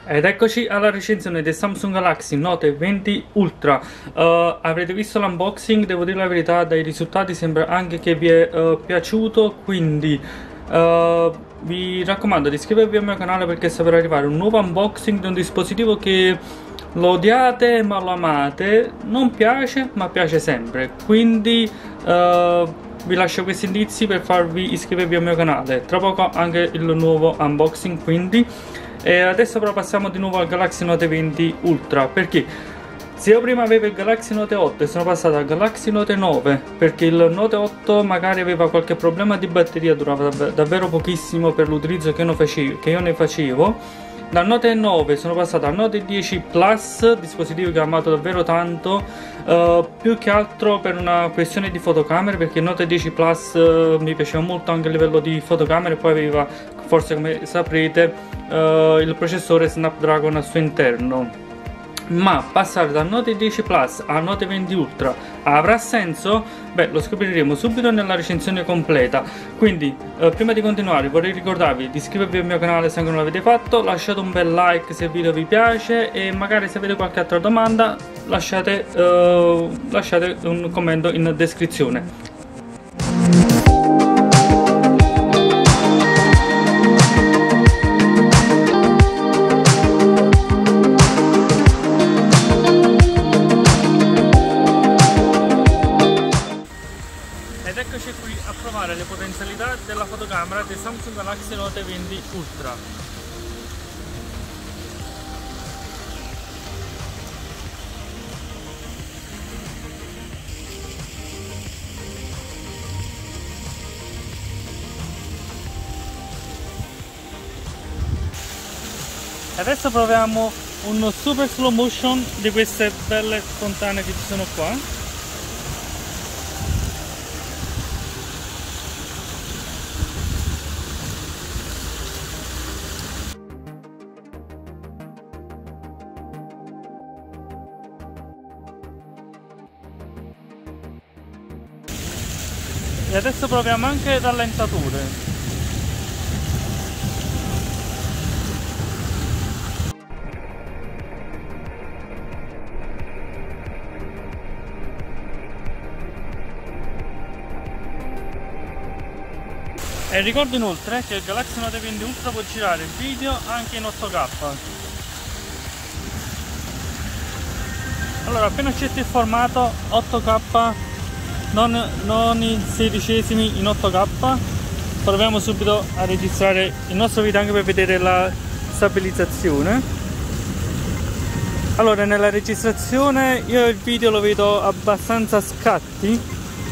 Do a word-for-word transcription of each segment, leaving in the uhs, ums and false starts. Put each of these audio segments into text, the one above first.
Ed eccoci alla recensione del Samsung Galaxy Note venti Ultra. Uh, avrete visto l'unboxing, devo dire la verità, dai risultati sembra anche che vi è uh, piaciuto, quindi uh, vi raccomando di iscrivervi al mio canale perché sta per arrivare un nuovo unboxing di un dispositivo che lo odiate ma lo amate, non piace ma piace sempre, quindi uh, vi lascio questi indizi per farvi iscrivervi al mio canale. Tra poco anche il nuovo unboxing, quindi. E adesso però passiamo di nuovo al Galaxy Note venti Ultra, perché se io prima avevo il Galaxy Note otto e sono passato al Galaxy Note nove, perché il Note otto magari aveva qualche problema di batteria, durava dav davvero pochissimo per l'utilizzo che, che io ne facevo. Dal Note nove sono passato al Note dieci Plus, dispositivo che ho amato davvero tanto, uh, più che altro per una questione di fotocamere, perché il Note dieci Plus uh, mi piaceva molto anche a livello di fotocamere, poi aveva, forse come saprete, uh, il processore Snapdragon al suo interno. Ma passare dal Note dieci Plus al Note venti Ultra avrà senso? Beh, lo scopriremo subito nella recensione completa. Quindi, eh, prima di continuare vorrei ricordarvi di iscrivervi al mio canale se ancora non l'avete fatto, lasciate un bel like se il video vi piace e magari se avete qualche altra domanda lasciate, eh, lasciate un commento in descrizione. Ed eccoci qui a provare le potenzialità della fotocamera del Samsung Galaxy Note venti Ultra. E adesso proviamo un super slow motion di queste belle fontane che ci sono qua. E adesso proviamo anche rallentature. E ricordo inoltre che il Galaxy Note venti Ultra può girare il video anche in otto K. Allora, appena accetti il formato otto K, non, non in sedicesimi, in otto K, proviamo subito a registrare il nostro video anche per vedere la stabilizzazione. Allora, nella registrazione io il video lo vedo abbastanza a scatti.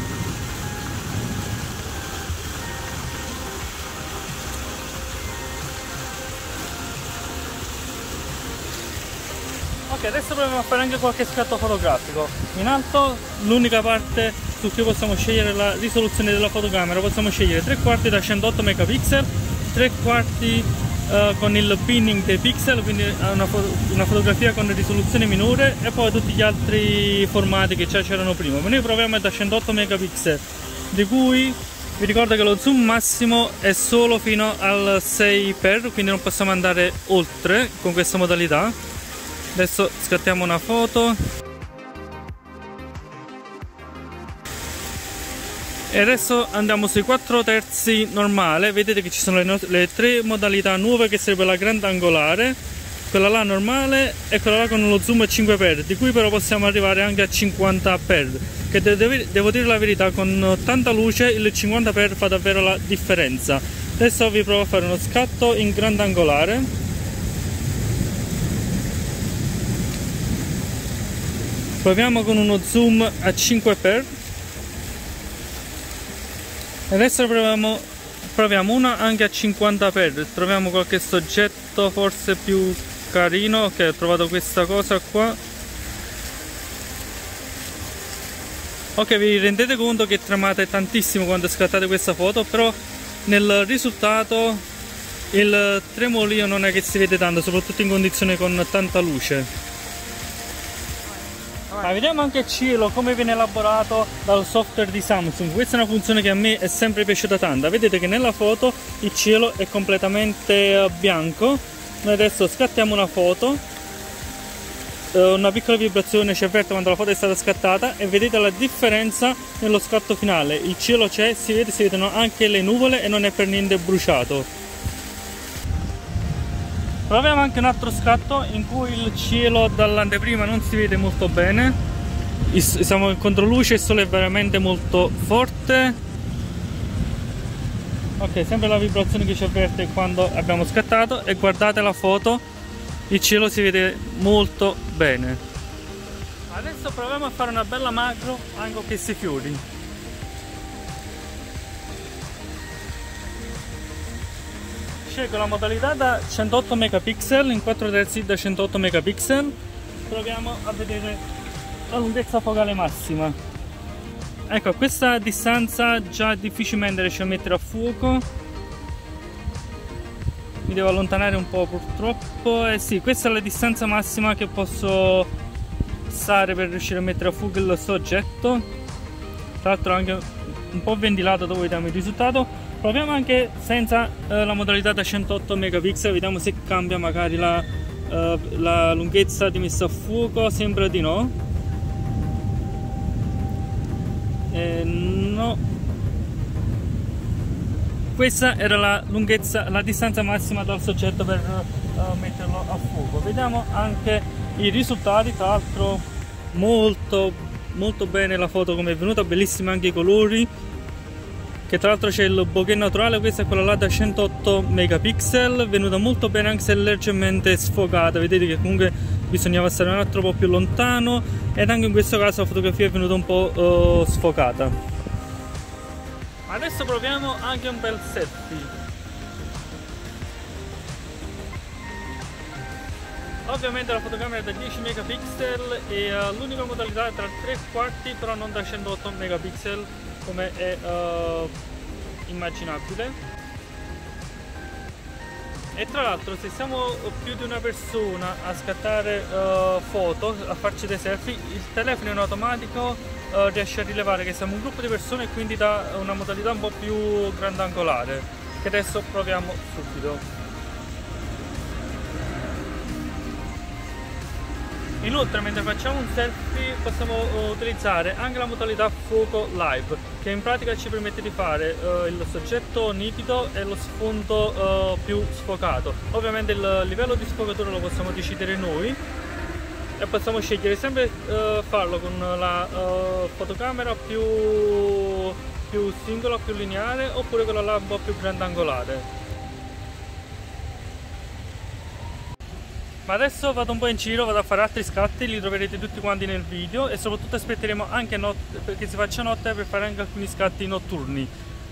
Ok, adesso proviamo a fare anche qualche scatto fotografico. In alto l'unica parte su cui possiamo scegliere la risoluzione della fotocamera, possiamo scegliere tre quarti da centootto megapixel, tre quarti uh, con il binning dei pixel, quindi una, fo una fotografia con risoluzione minore, e poi tutti gli altri formati che già c'erano prima. Ma noi proviamo da centootto megapixel, di cui vi ricordo che lo zoom massimo è solo fino al sei per, quindi non possiamo andare oltre con questa modalità. Adesso scattiamo una foto e adesso andiamo sui quattro terzi normale. Vedete che ci sono le, le tre modalità nuove, che sarebbe la grandangolare, quella là normale e quella là con lo zoom cinque per, di cui però possiamo arrivare anche a cinquanta per, che devo, devo dire la verità, con tanta luce il cinquanta per fa davvero la differenza. Adesso vi provo a fare uno scatto in grandangolare. Proviamo con uno zoom a cinque per. Adesso proviamo, proviamo una anche a cinquanta per. Troviamo qualche soggetto forse più carino. Ok, ho trovato questa cosa qua. Ok, vi rendete conto che tremate tantissimo quando scattate questa foto, però nel risultato il tremolio non è che si vede tanto, soprattutto in condizioni con tanta luce. Ma vediamo anche il cielo, come viene elaborato dal software di Samsung. Questa è una funzione che a me è sempre piaciuta tanto. Vedete che nella foto il cielo è completamente bianco Noi adesso scattiamo una foto, eh, una piccola vibrazione ci avverte quando la foto è stata scattata e vedete la differenza nello scatto finale. Il cielo c'è, si vede, si vedono anche le nuvole e non è per niente bruciato. Proviamo anche un altro scatto in cui il cielo dall'anteprima non si vede molto bene, siamo in controluce, il sole è veramente molto forte. Ok, sempre la vibrazione che ci avverte quando abbiamo scattato e guardate la foto, il cielo si vede molto bene. Adesso proviamo a fare una bella macro anche con questi fiori. Scelgo la modalità da centootto megapixel in quattro terzi da centootto megapixel. Proviamo a vedere la lunghezza focale massima. Ecco, a questa distanza già difficilmente riesco a mettere a fuoco. Mi devo allontanare un po' purtroppo. Eh sì, questa è la distanza massima che posso stare per riuscire a mettere a fuoco il soggetto. Tra l'altro anche un po' ventilato dove vediamo il risultato. Proviamo anche senza eh, la modalità da centootto megapixel, vediamo se cambia magari la, eh, la lunghezza di messa a fuoco. Sembra di no. Eh, no, questa era la lunghezza, la distanza massima dal soggetto per uh, metterlo a fuoco. Vediamo anche i risultati, tra l'altro molto molto bene la foto come è venuta, bellissimi anche i colori, che tra l'altro c'è il bokeh naturale, questa è quella là da centootto megapixel, venuta molto bene anche se leggermente sfocata, vedete che comunque bisognava stare un altro po' più lontano ed anche in questo caso la fotografia è venuta un po' uh, sfocata. Adesso proviamo anche un bel selfie. Ovviamente la fotocamera è da dieci megapixel e uh, l'unica modalità è tra tre quarti, però non da centootto megapixel come è uh, immaginabile. E tra l'altro se siamo più di una persona a scattare uh, foto, a farci dei selfie, il telefono in automatico uh, riesce a rilevare che siamo un gruppo di persone e quindi dà una modalità un po' più grandangolare, che adesso proviamo subito. Inoltre mentre facciamo un selfie possiamo uh, utilizzare anche la modalità fuoco live, che in pratica ci permette di fare uh, il soggetto nitido e lo sfondo uh, più sfocato. Ovviamente il livello di sfocatura lo possiamo decidere noi e possiamo scegliere sempre uh, farlo con la uh, fotocamera più, più singola, più lineare, oppure quella là un po' più grandangolare. Ma adesso vado un po' in giro, vado a fare altri scatti, li troverete tutti quanti nel video e soprattutto aspetteremo anche notte, perché si faccia notte per fare anche alcuni scatti notturni.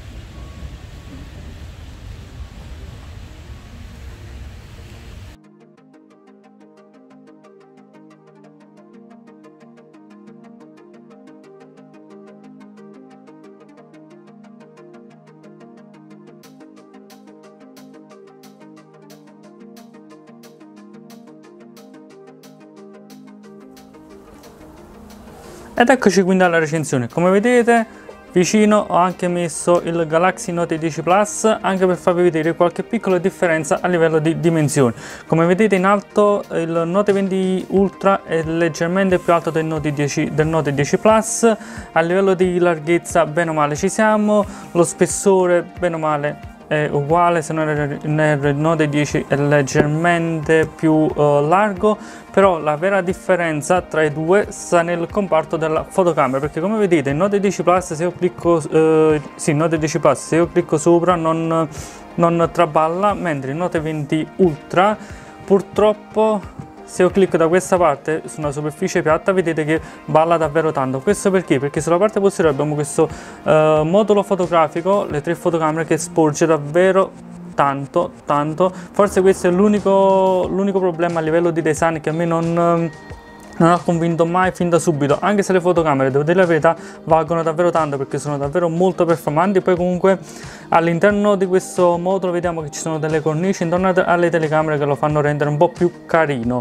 Ed eccoci quindi alla recensione. Come vedete vicino ho anche messo il Galaxy Note dieci Plus, anche per farvi vedere qualche piccola differenza a livello di dimensioni. Come vedete in alto il Note venti Ultra è leggermente più alto del Note dieci, del Note dieci Plus, a livello di larghezza bene o male ci siamo, lo spessore bene o male è uguale, se non il Note dieci è leggermente più uh, largo, però la vera differenza tra i due sta nel comparto della fotocamera, perché come vedete il Note dieci Plus se io clicco uh, sì, Note dieci Plus se io clicco sopra non, non traballa, mentre il Note venti Ultra purtroppo se io clicco da questa parte su una superficie piatta vedete che balla davvero tanto. Questo perché? Perché sulla parte posteriore abbiamo questo uh, modulo fotografico, le tre fotocamere, che sporge davvero tanto, tanto. Forse questo è l'unico l'unico problema a livello di design che a me non, non ha convinto mai fin da subito, anche se le fotocamere, devo dire la verità, valgono davvero tanto perché sono davvero molto performanti. Poi comunque all'interno di questo modulo vediamo che ci sono delle cornici intorno alle telecamere che lo fanno rendere un po' più carino.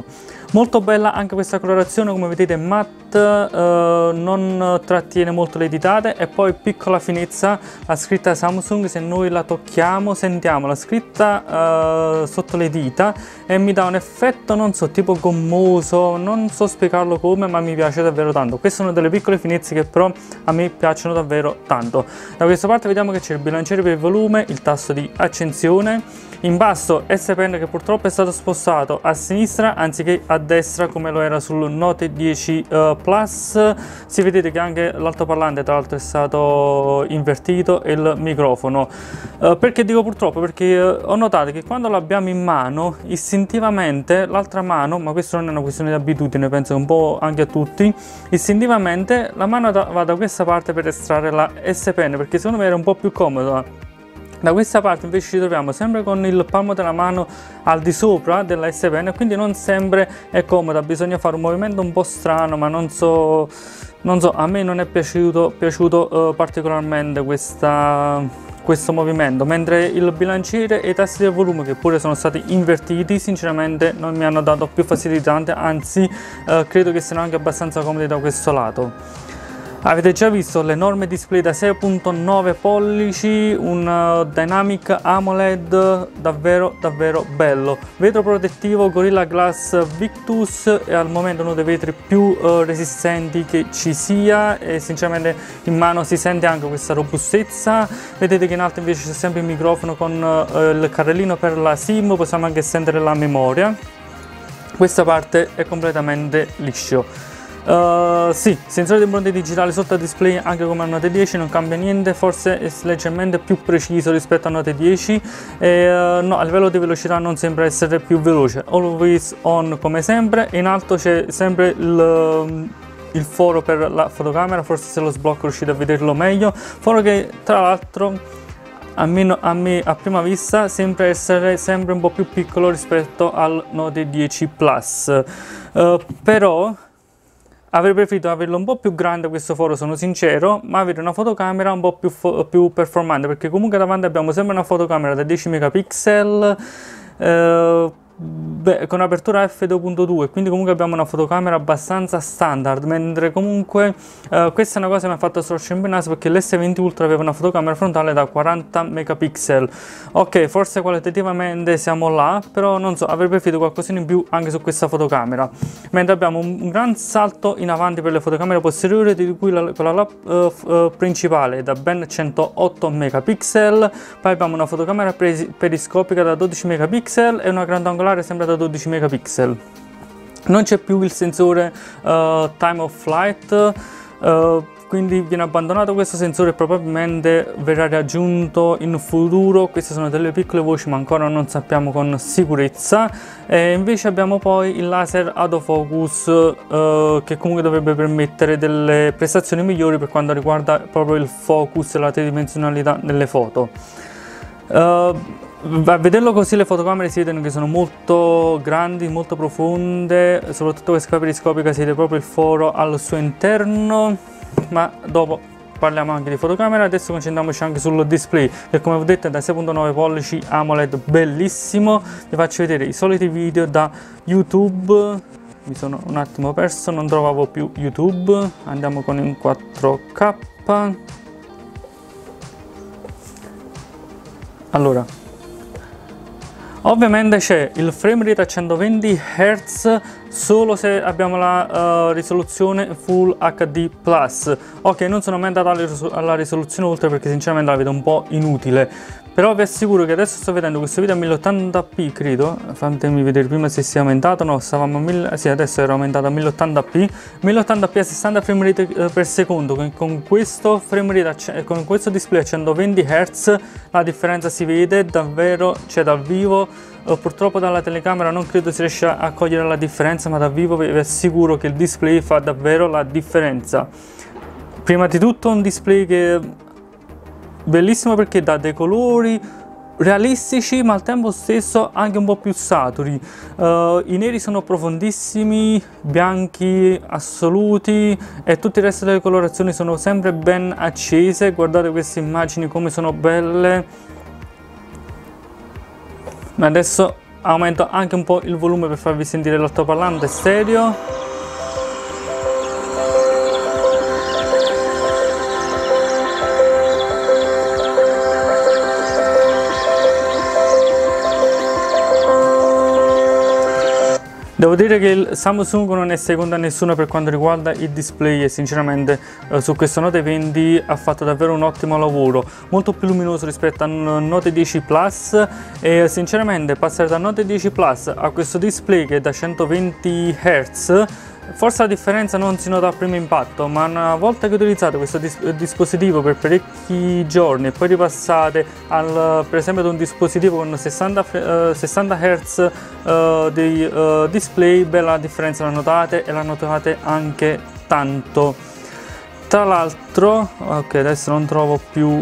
Molto bella anche questa colorazione, come vedete matte, eh, non trattiene molto le ditate, e poi piccola finezza, la scritta Samsung, se noi la tocchiamo sentiamo la scritta eh, sotto le dita e mi dà un effetto, non so, tipo gommoso, non so spiegarlo come, ma mi piace davvero tanto. Queste sono delle piccole finezze che però a me piacciono davvero tanto. Da questa parte vediamo che c'è il bilanciere per il volume, il tasto di accensione. In basso S Pen che purtroppo è stato spostato a sinistra anziché a destra come lo era sul Note dieci uh, Plus. Si vedete che anche l'altoparlante tra l'altro è stato invertito e il microfono. Uh, perché dico purtroppo? Perché uh, ho notato che quando l'abbiamo in mano istintivamente l'altra mano, ma questo non è una questione di abitudine, penso un po' anche a tutti, istintivamente la mano da, va da questa parte per estrarre la S Pen, perché secondo me era un po' più comoda. Da questa parte invece ci troviamo sempre con il palmo della mano al di sopra della S Pen, quindi non sempre è comoda, bisogna fare un movimento un po' strano, ma non so, non so, a me non è piaciuto, piaciuto uh, particolarmente questa, questo movimento, mentre il bilanciere e i tasti del volume, che pure sono stati invertiti, sinceramente non mi hanno dato più fastidio di tante, anzi uh, credo che siano anche abbastanza comodi da questo lato. Avete già visto l'enorme display da sei virgola nove pollici, un uh, Dynamic AMOLED davvero davvero bello. Vetro protettivo Gorilla Glass Victus è al momento uno dei vetri più uh, resistenti che ci sia, e sinceramente in mano si sente anche questa robustezza. Vedete che in alto invece c'è sempre il microfono con uh, il carrellino per la SIM, possiamo anche estendere la memoria. Questa parte è completamente liscio. Uh, sì, sensore di impronte digitali sotto il display anche come al Note dieci, non cambia niente, forse è leggermente più preciso rispetto al Note dieci, e uh, no, a livello di velocità non sembra essere più veloce. Always on come sempre, e in alto c'è sempre il, il foro per la fotocamera, forse se lo sblocco riuscite a vederlo meglio, foro che tra l'altro a me, a me a prima vista sembra essere sempre un po' più piccolo rispetto al Note dieci Plus, uh, però avrei preferito averlo un po' più grande questo foro, sono sincero, ma avere una fotocamera un po' più, più performante, perché comunque davanti abbiamo sempre una fotocamera da dieci megapixel, eh, beh, con apertura effe due punto due, quindi comunque abbiamo una fotocamera abbastanza standard, mentre comunque eh, questa è una cosa che mi ha fatto storcere un po' il naso, perché l'S venti Ultra aveva una fotocamera frontale da quaranta megapixel. Ok, forse qualitativamente siamo là, però non so, avrei preferito qualcosina in più anche su questa fotocamera. Mentre abbiamo un, un gran salto in avanti per le fotocamere posteriori, di cui la, quella uh, uh, principale è da ben centootto megapixel, poi abbiamo una fotocamera periscopica da dodici megapixel e una grandangolare sempre da dodici megapixel. Non c'è più il sensore uh, time of flight, uh, quindi viene abbandonato questo sensore e probabilmente verrà raggiunto in futuro. Queste sono delle piccole voci, ma ancora non sappiamo con sicurezza. E invece abbiamo poi il laser autofocus, uh, che comunque dovrebbe permettere delle prestazioni migliori per quanto riguarda proprio il focus e la tridimensionalità nelle foto. Uh, A vederlo così le fotocamere si vedono che sono molto grandi, molto profonde, soprattutto questa periscopica si vede proprio il foro al suo interno, ma dopo parliamo anche di fotocamera. Adesso concentriamoci anche sul display, che come ho detto è da sei virgola nove pollici AMOLED, bellissimo. Vi faccio vedere i soliti video da YouTube, mi sono un attimo perso, non trovavo più YouTube, andiamo con in quattro K. Allora, ovviamente c'è il frame rate a centoventi hertz solo se abbiamo la uh, risoluzione Full H D plus. Ok, non sono mai andato alla risoluzione ultra perché sinceramente la vedo un po' inutile, però vi assicuro che adesso sto vedendo questo video a mille ottanta p, credo. Fatemi vedere prima se si è aumentato. No, stavamo a mille, sì, adesso era aumentato a mille ottanta p, mille ottanta p a sessanta frame rate eh, per secondo. Con, con questo frame rate, con questo display a centoventi hertz la differenza si vede davvero, cioè dal vivo. Uh, purtroppo dalla telecamera non credo si riesca a cogliere la differenza, ma da vivo vi assicuro che il display fa davvero la differenza. Prima di tutto un display che è bellissimo perché dà dei colori realistici ma al tempo stesso anche un po' più saturi. Uh, i neri sono profondissimi, bianchi assoluti, e tutto il resto delle colorazioni sono sempre ben accese. Guardate queste immagini come sono belle. Ma adesso aumento anche un po' il volume per farvi sentire l'altoparlante stereo. Devo dire che il Samsung non è secondo a nessuno per quanto riguarda il display e sinceramente eh, su questo Note venti ha fatto davvero un ottimo lavoro, molto più luminoso rispetto al Note dieci Plus e sinceramente passare da Note dieci Plus a questo display che è da centoventi hertz, forse la differenza non si nota a primo impatto, ma una volta che utilizzate questo dis dispositivo per parecchi giorni e poi ripassate al, per esempio ad un dispositivo con sessanta hertz uh, di uh, display, bella differenza la notate e la notate anche tanto. Tra l'altro, ok, adesso non trovo più.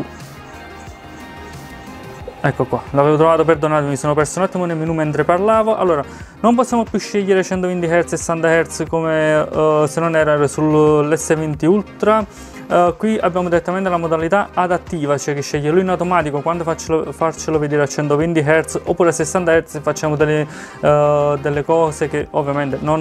Ecco qua, l'avevo trovato, perdonatemi, mi sono perso un attimo nel menu mentre parlavo. Allora, non possiamo più scegliere centoventi hertz e sessanta hertz come uh, se non era sull'S venti Ultra. Uh, qui abbiamo direttamente la modalità adattiva, cioè che sceglie lui in automatico quando farcelo, farcelo vedere a centoventi hertz oppure a sessanta hertz se facciamo delle, uh, delle cose che ovviamente non,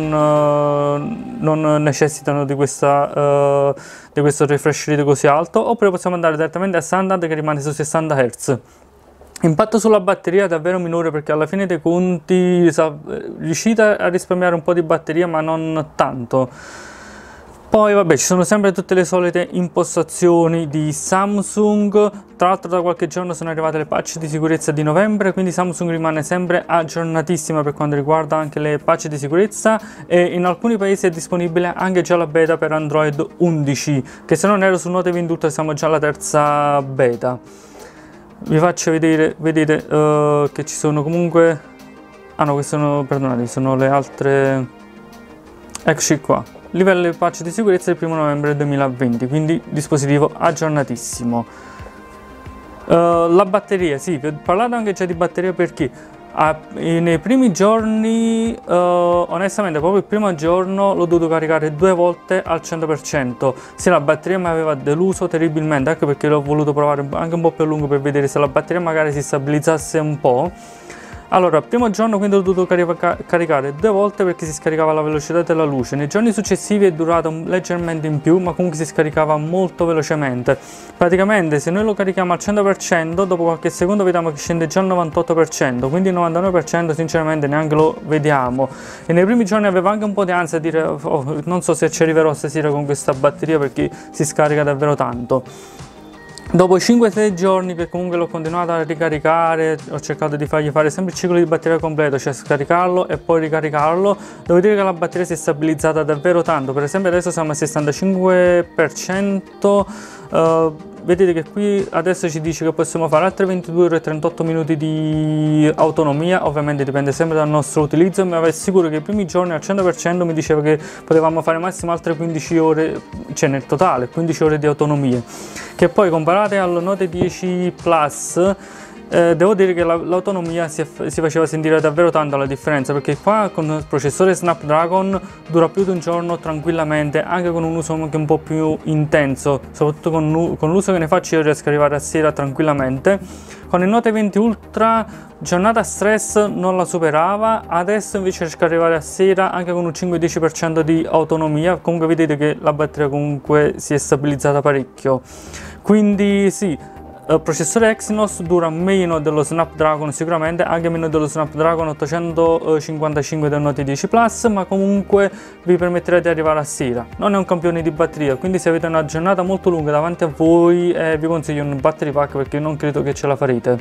uh, non necessitano di, questa, uh, di questo refresh rate così alto, oppure possiamo andare direttamente a standard che rimane su sessanta hertz. Impatto sulla batteria è davvero minore perché alla fine dei conti riuscite a risparmiare un po' di batteria ma non tanto. Poi vabbè, ci sono sempre tutte le solite impostazioni di Samsung. Tra l'altro da qualche giorno sono arrivate le patch di sicurezza di novembre, quindi Samsung rimane sempre aggiornatissima per quanto riguarda anche le patch di sicurezza e in alcuni paesi è disponibile anche già la beta per Android undici, che se non ero su Note venti Ultra siamo già alla terza beta. Vi faccio vedere, vedete uh, che ci sono comunque, ah no, queste sono, perdonate, sono le altre, eccoci qua, livello di patch di sicurezza del primo novembre duemilaventi, quindi dispositivo aggiornatissimo. Uh, la batteria, sì, vi ho parlato anche già di batteria perché Ah, nei primi giorni, uh, onestamente proprio il primo giorno l'ho dovuto caricare due volte al cento per cento. Sì, la batteria mi aveva deluso terribilmente, anche perché l'ho voluto provare anche un po' più a lungo per vedere se la batteria magari si stabilizzasse un po'. Allora, il primo giorno quindi ho dovuto carica caricare due volte perché si scaricava la velocità della luce. Nei giorni successivi è durato leggermente in più, ma comunque si scaricava molto velocemente. Praticamente se noi lo carichiamo al cento per cento, dopo qualche secondo vediamo che scende già al novantotto per cento, quindi il novantanove per cento sinceramente neanche lo vediamo. E nei primi giorni avevo anche un po' di ansia a dire oh, non so se ci arriverò stasera con questa batteria perché si scarica davvero tanto. Dopo cinque sei giorni che comunque l'ho continuato a ricaricare, ho cercato di fargli fare sempre il ciclo di batteria completo, cioè scaricarlo e poi ricaricarlo, devo dire che la batteria si è stabilizzata davvero tanto. Per esempio adesso siamo al sessantacinque per cento, uh, vedete che qui adesso ci dice che possiamo fare altre ventidue ore e trentotto minuti di autonomia, ovviamente dipende sempre dal nostro utilizzo, ma vi assicuro che i primi giorni al cento per cento mi diceva che potevamo fare massimo altre quindici ore, cioè nel totale quindici ore di autonomia, che poi comparate al Note dieci Plus eh, devo dire che l'autonomia si, si faceva sentire davvero tanto la differenza, perché qua con il processore Snapdragon dura più di un giorno tranquillamente, anche con un uso anche un po' più intenso, soprattutto con, con l'uso che ne faccio io riesco ad arrivare a sera tranquillamente. Con il Note venti Ultra giornata stress non la superava, adesso invece riesco ad arrivare a sera anche con un cinque dieci per cento di autonomia. Comunque vedete che la batteria comunque si è stabilizzata parecchio, quindi sì. Il processore Exynos dura meno dello Snapdragon sicuramente, anche meno dello Snapdragon ottocentocinquantacinque del Note dieci Plus, ma comunque vi permetterà di arrivare a sera. Non è un campione di batteria, quindi se avete una giornata molto lunga davanti a voi eh, vi consiglio un battery pack perché non credo che ce la farete.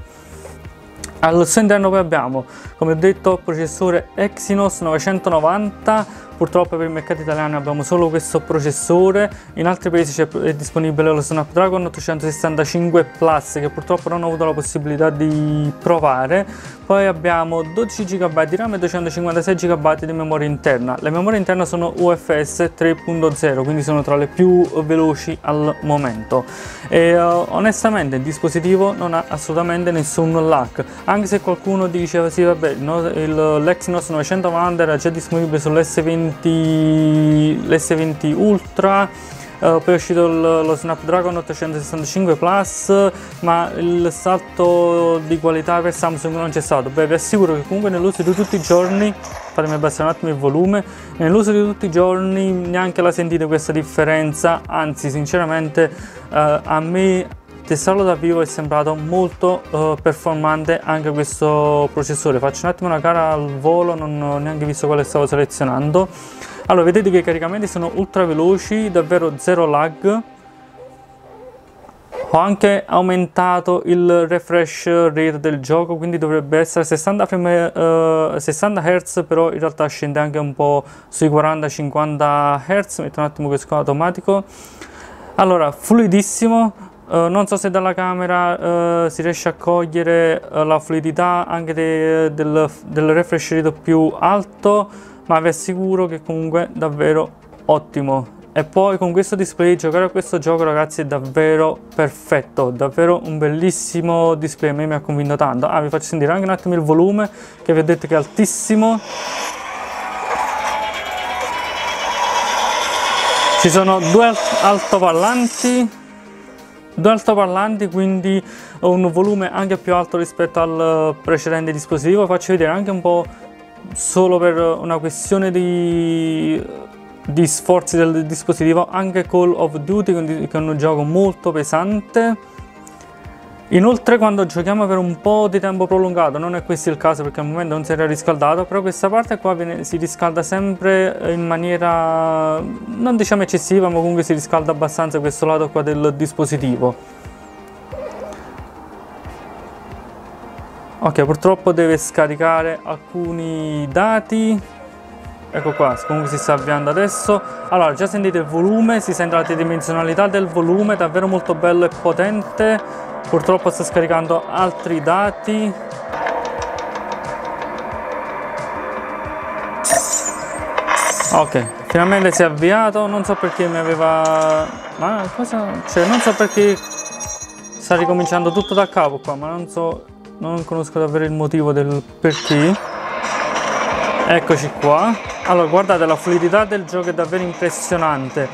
Al suo interno poi abbiamo, come ho detto, processore Exynos novecentonovanta. Purtroppo per il mercato italiano abbiamo solo questo processore, in altri paesi è disponibile lo Snapdragon ottocentosessantacinque Plus che purtroppo non ho avuto la possibilità di provare. Poi abbiamo dodici giga byte di RAM e duecentocinquantasei giga byte di memoria interna. Le memorie interne sono U F S tre punto zero, quindi sono tra le più veloci al momento. E uh, onestamente il dispositivo non ha assolutamente nessun lag, anche se qualcuno diceva sì vabbè no, l'Exynos novecentonovanta era già disponibile sull'S venti l'S venti Ultra. Uh, Uh, poi è uscito il, lo Snapdragon ottocentosessantacinque Plus, ma il salto di qualità per Samsung non c'è stato. Beh, vi assicuro che comunque nell'uso di tutti i giorni, fatemi abbassare un attimo il volume, nell'uso di tutti i giorni neanche la sentite questa differenza, anzi sinceramente uh, a me testarlo da vivo è sembrato molto uh, performante anche questo processore. Faccio un attimo una gara al volo, non ho neanche visto quale stavo selezionando. Allora, vedete che i caricamenti sono ultra veloci, davvero zero lag. Ho anche aumentato il refresh rate del gioco, quindi dovrebbe essere sessanta frame, uh, sessanta hertz, però in realtà scende anche un po' sui quaranta cinquanta hertz. Metto un attimo questo automatico. Allora, fluidissimo. Uh, non so se dalla camera uh, si riesce a cogliere uh, la fluidità anche de, del, del refresh rate più alto, ma vi assicuro che comunque è davvero ottimo. E poi con questo display giocare a questo gioco, ragazzi, è davvero perfetto, davvero un bellissimo display, a me mi ha convinto tanto. Ah, vi faccio sentire anche un attimo il volume, che vi ho detto che è altissimo. Ci sono due altoparlanti, due altoparlanti, quindi ho un volume anche più alto rispetto al precedente dispositivo. Faccio vedere anche un po', solo per una questione di... di sforzi del dispositivo, anche Call of Duty, che è un gioco molto pesante. Inoltre quando giochiamo per un po' di tempo prolungato, non è questo il caso perché al momento non si era riscaldato, però questa parte qua viene, si riscalda sempre in maniera non diciamo eccessiva, ma comunque si riscalda abbastanza questo lato qua del dispositivo. Ok, purtroppo deve scaricare alcuni dati. Ecco qua, comunque si sta avviando adesso. Allora, già sentite il volume, si sente la tridimensionalità del volume, davvero molto bello e potente. Purtroppo sta scaricando altri dati. Ok, finalmente si è avviato. Non so perché mi aveva... Ma cosa... Cioè, non so perché sta ricominciando tutto da capo qua, ma non so... Non conosco davvero il motivo del perché. Eccoci qua. Allora, guardate, la fluidità del gioco è davvero impressionante.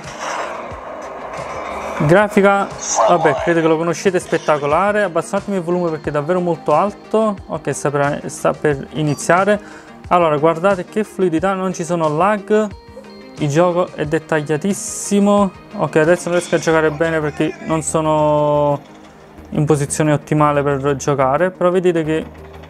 Grafica, vabbè, credo che lo conoscete, spettacolare. Abbassatemi il volume perché è davvero molto alto. Ok, sta per, sta per iniziare. Allora, guardate che fluidità, non ci sono lag. Il gioco è dettagliatissimo. Ok, adesso non riesco a giocare bene perché non sono in posizione ottimale per giocare, però vedete che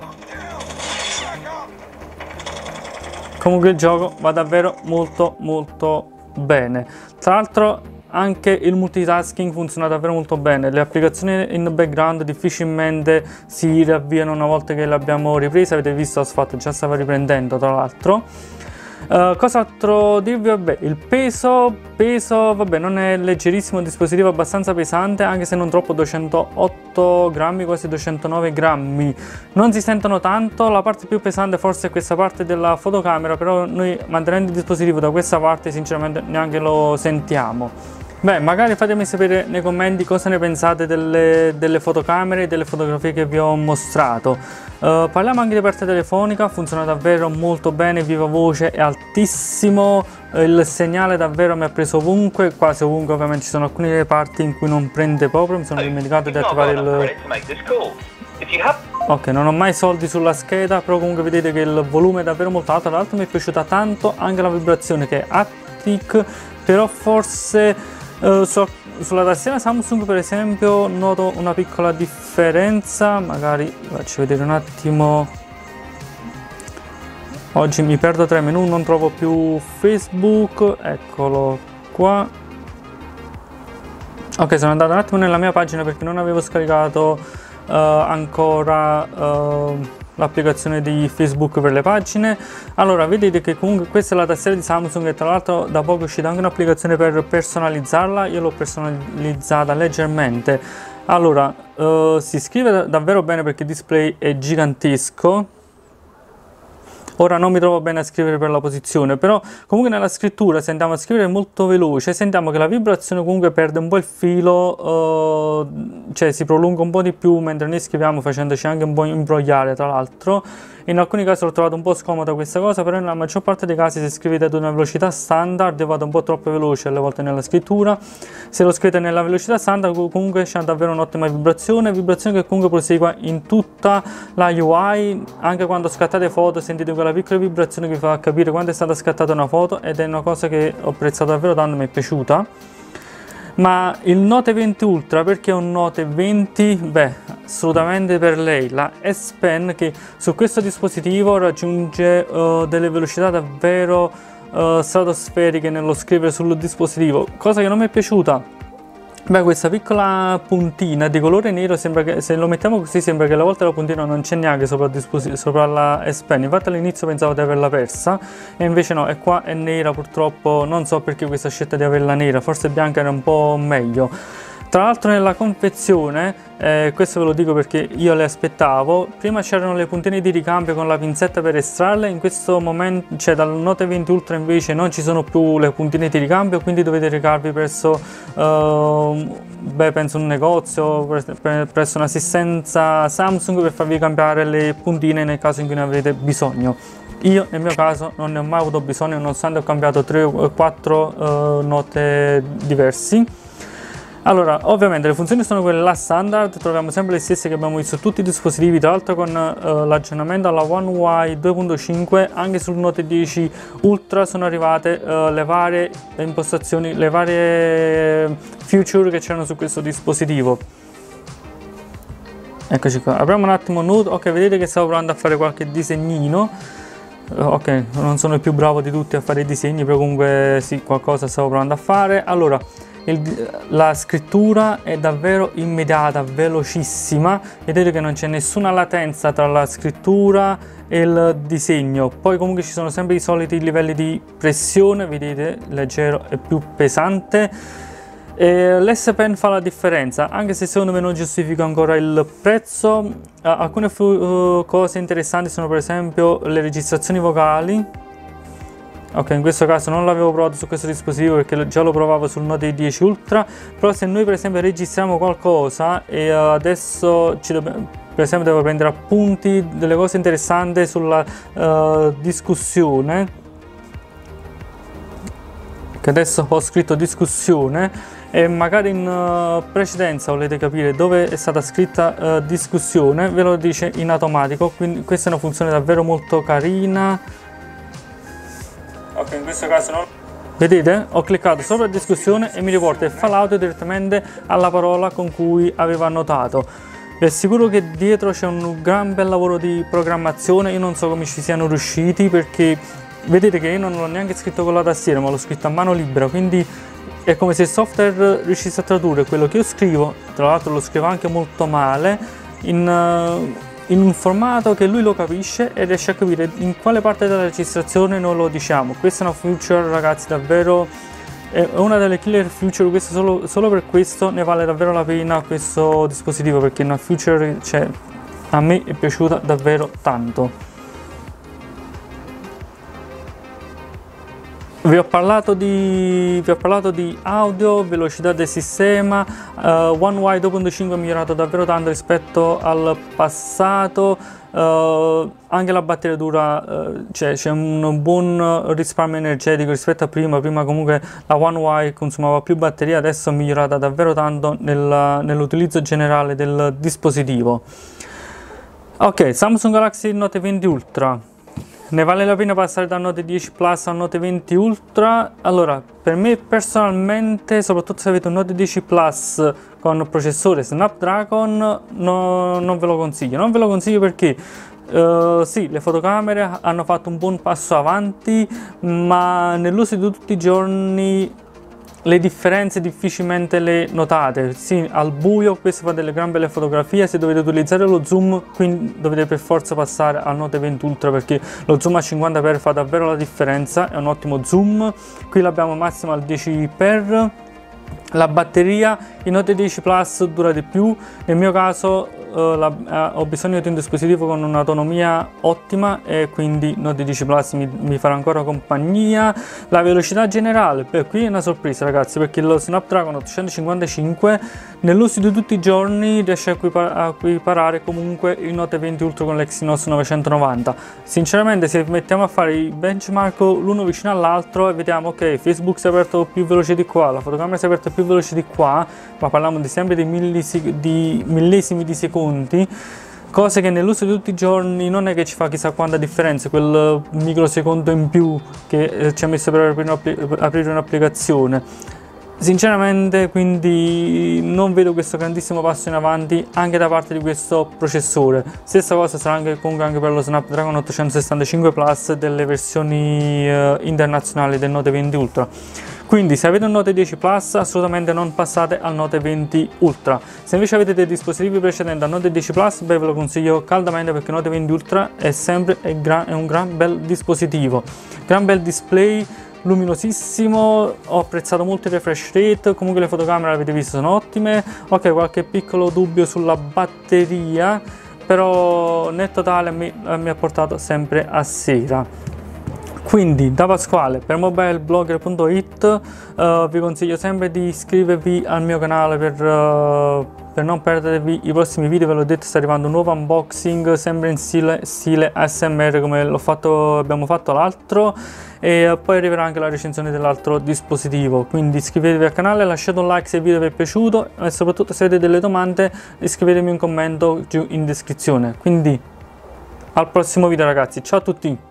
comunque il gioco va davvero molto molto bene. Tra l'altro anche il multitasking funziona davvero molto bene, le applicazioni in background difficilmente si riavviano una volta che le abbiamo riprese. Avete visto, Asphalt già stava riprendendo tra l'altro. Uh, cos'altro dirvi? Vabbè, il peso, peso, vabbè, non è leggerissimo, un dispositivo abbastanza pesante, anche se non troppo, duecentootto grammi, quasi duecentonove grammi. Non si sentono tanto, la parte più pesante forse è questa parte della fotocamera, però noi mantenendo il dispositivo da questa parte sinceramente neanche lo sentiamo. Beh, magari fatemi sapere nei commenti cosa ne pensate delle, delle fotocamere e delle fotografie che vi ho mostrato. Uh, parliamo anche di parte telefonica, funziona davvero molto bene, viva voce è altissimo, il segnale davvero mi ha preso ovunque, quasi ovunque. Ovviamente ci sono alcune parti in cui non prende proprio, mi sono dimenticato di attivare il... Ok, non ho mai soldi sulla scheda, però comunque vedete che il volume è davvero molto alto. Tra l'altro mi è piaciuta tanto anche la vibrazione, che è haptic, però forse... Uh, so, sulla tastiera Samsung per esempio noto una piccola differenza, magari vi faccio vedere un attimo. Oggi mi perdo tra i menu, non trovo più Facebook, eccolo qua. Ok, sono andato un attimo nella mia pagina perché non avevo scaricato uh, ancora uh, l'applicazione di Facebook per le pagine. Allora, vedete che comunque questa è la tastiera di Samsung e tra l'altro da poco è uscita anche un'applicazione per personalizzarla. Io l'ho personalizzata leggermente. Allora, uh, si scrive davvero bene perché il display è gigantesco. ora non mi trovo bene a scrivere per la posizione, però comunque nella scrittura, se andiamo a scrivere molto veloce, sentiamo che la vibrazione comunque perde un po' il filo, uh, cioè si prolunga un po' di più mentre noi scriviamo, facendoci anche un po' imbrogliare tra l'altro. In alcuni casi l'ho trovato un po' scomoda questa cosa, però nella maggior parte dei casi se scrivete ad una velocità standard io vado un po' troppo veloce alle volte nella scrittura. Se lo scrivete nella velocità standard comunque c'è davvero un'ottima vibrazione, vibrazione che comunque prosegue in tutta la U I, anche quando scattate foto sentite quella piccola vibrazione che vi fa capire quando è stata scattata una foto, ed è una cosa che ho apprezzato davvero tanto, mi è piaciuta. Ma il Note venti Ultra, perché un Note venti? Beh, assolutamente per lei, la S Pen, che su questo dispositivo raggiunge uh, delle velocità davvero uh, stratosferiche nello scrivere sul dispositivo. Cosa che non mi è piaciuta? Beh, questa piccola puntina di colore nero, sembra che se lo mettiamo così sembra che alla volta la puntina non c'è neanche sopra, sopra la S Pen. Infatti all'inizio pensavo di averla persa e invece no, è qua, è nera purtroppo. Non so perché questa scelta di averla nera, forse bianca era un po' meglio. Tra l'altro nella confezione, eh, questo ve lo dico perché io le aspettavo, prima c'erano le puntine di ricambio con la pinzetta per estrarle, in questo momento, cioè dal Note venti Ultra invece non ci sono più le puntine di ricambio, quindi dovete recarvi presso, uh, beh, penso un negozio, presso un'assistenza Samsung per farvi cambiare le puntine nel caso in cui ne avete bisogno. Io nel mio caso non ne ho mai avuto bisogno, nonostante ho cambiato tre o quattro uh, Note diversi. Allora, ovviamente le funzioni sono quelle là standard, troviamo sempre le stesse che abbiamo visto su tutti i dispositivi, tra l'altro con uh, l'aggiornamento alla One U I due punto cinque, anche sul Note dieci Ultra sono arrivate uh, le varie impostazioni, le varie feature che c'erano su questo dispositivo. Eccoci qua, apriamo un attimo Nude. Ok, vedete che stavo provando a fare qualche disegnino. Uh, ok, non sono il più bravo di tutti a fare i disegni, però comunque sì, qualcosa stavo provando a fare. Allora, Il, la scrittura è davvero immediata, velocissima, vedete che non c'è nessuna latenza tra la scrittura e il disegno. Poi comunque ci sono sempre i soliti livelli di pressione, vedete, leggero e più pesante. L'S Pen fa la differenza, anche se secondo me non giustifica ancora il prezzo. Uh, alcune uh, cose interessanti sono per esempio le registrazioni vocali. Ok, in questo caso non l'avevo provato su questo dispositivo perché già lo provavo sul Note dieci Ultra, però se noi per esempio registriamo qualcosa e adesso ci dobbiamo, per esempio devo prendere appunti, delle cose interessanti sulla uh, discussione, che adesso ho scritto discussione e magari in uh, precedenza volete capire dove è stata scritta uh, discussione, ve lo dice in automatico, quindi questa è una funzione davvero molto carina. Ok, in questo caso non... Vedete? Ho cliccato sopra discussione e mi riporta il file audio direttamente alla parola con cui aveva annotato. Vi assicuro che dietro c'è un gran bel lavoro di programmazione, io non so come ci siano riusciti perché vedete che io non l'ho neanche scritto con la tastiera ma l'ho scritto a mano libera, quindi è come se il software riuscisse a tradurre quello che io scrivo, tra l'altro lo scrivo anche molto male, in... Uh, in un formato che lui lo capisce e riesce a capire in quale parte della registrazione noi lo diciamo. Questa è una feature, ragazzi, davvero è una delle killer feature. Questo solo, solo per questo ne vale davvero la pena questo dispositivo, perché è una feature, cioè, a me è piaciuta davvero tanto. Vi ho parlato di, vi ho parlato di audio, velocità del sistema. uh, One U I due punto cinque è migliorato davvero tanto rispetto al passato, uh, anche la batteria dura, uh, cioè c'è un buon risparmio energetico rispetto a prima. Prima comunque la One U I consumava più batteria, adesso è migliorata davvero tanto nell'utilizzo generale del dispositivo. Ok, Samsung Galaxy Note venti Ultra. Ne vale la pena passare dal Note dieci Plus al Note venti Ultra? Allora, per me personalmente, soprattutto se avete un Note dieci Plus con processore Snapdragon, no, non ve lo consiglio. Non ve lo consiglio perché uh, sì, le fotocamere hanno fatto un buon passo avanti, ma nell'uso di tutti i giorni le differenze difficilmente le notate. Sì, al buio questo fa delle gran belle fotografie, se dovete utilizzare lo zoom quindi dovete per forza passare al Note venti Ultra perché lo zoom a cinquanta per fa davvero la differenza, è un ottimo zoom. Qui l'abbiamo massimo al dieci per. La batteria, il Note dieci Plus dura di più, nel mio caso uh, la, uh, ho bisogno di un dispositivo con un'autonomia ottima e quindi Note dieci Plus mi, mi farà ancora compagnia. La velocità generale, beh, qui è una sorpresa ragazzi, perché lo Snapdragon ottocentocinquantacinque nell'uso di tutti i giorni riesce a, equipar a equiparare comunque il Note venti Ultra con l'Exynos novecentonovanta. Sinceramente, se mettiamo a fare i benchmark l'uno vicino all'altro e vediamo, ok, Facebook si è aperto più veloce di qua, la fotocamera si è aperta più veloce di qua, ma parliamo di sempre di, di millesimi di secondi, cose che nell'uso di tutti i giorni non è che ci fa chissà quanta differenza, quel microsecondo in più che eh, ci ha messo per aprire un'applicazione. Sinceramente, quindi non vedo questo grandissimo passo in avanti anche da parte di questo processore. Stessa cosa sarà anche, comunque anche per lo Snapdragon ottocentosessantacinque Plus delle versioni eh, internazionali del Note venti Ultra. Quindi se avete un Note dieci Plus assolutamente non passate al Note venti Ultra. Se invece avete dei dispositivi precedenti al Note dieci Plus, beh, ve lo consiglio caldamente, perché Note venti Ultra è sempre è gran, è un gran bel dispositivo, gran bel display, luminosissimo. Ho apprezzato molto il refresh rate, comunque le fotocamere avete visto sono ottime. Ok, qualche piccolo dubbio sulla batteria, però nel totale mi, mi ha portato sempre a sera. Quindi da Pasquale per mobileblogger punto it uh, vi consiglio sempre di iscrivervi al mio canale per, uh, per non perdervi i prossimi video. Ve l'ho detto, sta arrivando un nuovo unboxing sempre in stile, stile A S M R come l'ho fatto, abbiamo fatto l'altro, e poi arriverà anche la recensione dell'altro dispositivo. Quindi iscrivetevi al canale, lasciate un like se il video vi è piaciuto e soprattutto se avete delle domande iscrivetemi un commento giù in descrizione. Quindi al prossimo video ragazzi, ciao a tutti!